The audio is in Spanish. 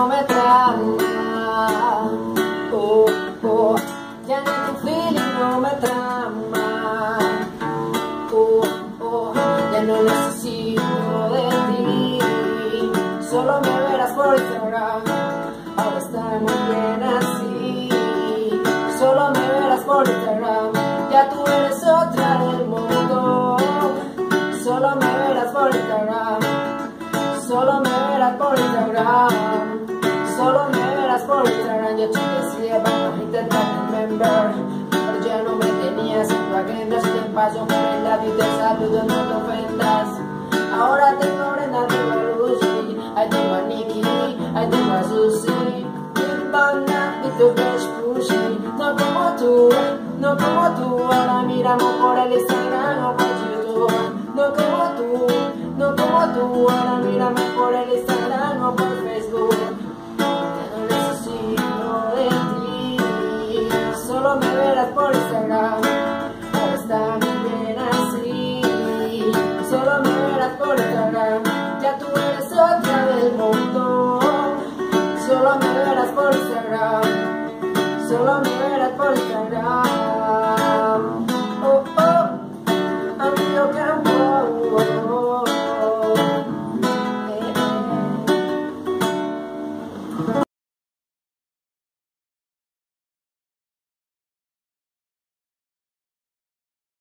no me trama. Oh, oh, ya ni tu feeling no me trama. Oh, oh, ya no necesito de ti. Solo me verás por Instagram. Ahora está muy bien así. Solo me verás por Instagram. Ya tú eres otra del mundo. Solo me verás por Instagram. Solo me verás por Instagram. Solo me verás por Instagram. Yo te decía, vamos a intentar remember, pero ya no me tenías en tu agenda. Si te paso por el lado y te saludo, no te ofendas. Ahora tengo a Brenda, tengo a Lucy, ahí tengo a Nikki, ahí tengo a Susie. Y tu fresh pushy. No como tú, no como tú. Ahora miramos por el Instagram o por YouTube. No como tú, no como tú. Ahora mírame por el Instagram o por Facebook. Ya no necesito de ti. Solo me verás por Instagram. Ahora está muy bien así. Solo me verás por Instagram. Ya tú eres otra del mundo. Solo me verás por Instagram. Solo me verás por Instagram. Oh.